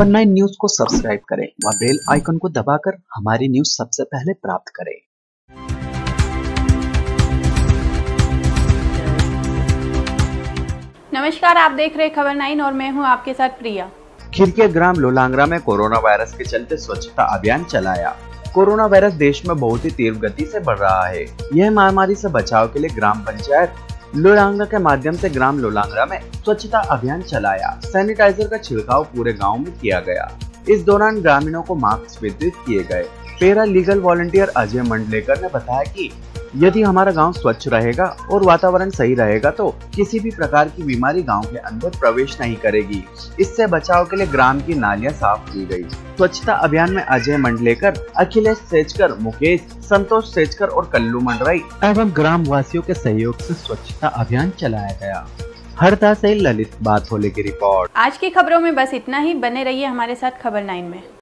खबर 9 न्यूज को सब्सक्राइब करें व बेल आइकन को दबाकर हमारी न्यूज सबसे पहले प्राप्त करें। नमस्कार, आप देख रहे खबर 9 और मैं हूं आपके साथ प्रिया। खिरके ग्राम लोलांगरा में कोरोना वायरस के चलते स्वच्छता अभियान चलाया। कोरोना वायरस देश में बहुत ही तीव्र गति से बढ़ रहा है। यह महामारी से बचाव के लिए ग्राम पंचायत लोलांगरा के माध्यम से ग्राम लोलांगरा में स्वच्छता अभियान चलाया। सैनिटाइजर का छिड़काव पूरे गांव में किया गया। इस दौरान ग्रामीणों को मास्क वितरित किए गए। Paralegal volunteer Ajay Mandlekar ने बताया कि यदि हमारा गांव स्वच्छ रहेगा और वातावरण सही रहेगा तो किसी भी प्रकार की बीमारी गांव के अंदर प्रवेश नहीं करेगी। इससे बचाव के लिए ग्राम की नालियां साफ की गई। स्वच्छता अभियान में अजय मंडलेकर, अखिलेश सेचकर, मुकेश, संतोष सेचकर और कल्लू मंडराई एवं ग्राम वासियों के सहयोग से स्वच्छता अभियान चलाया गया। हरदा से ललित बात होले की रिपोर्ट। आज की खबरों में बस इतना ही। बने रहिए हमारे साथ खबर 9 में।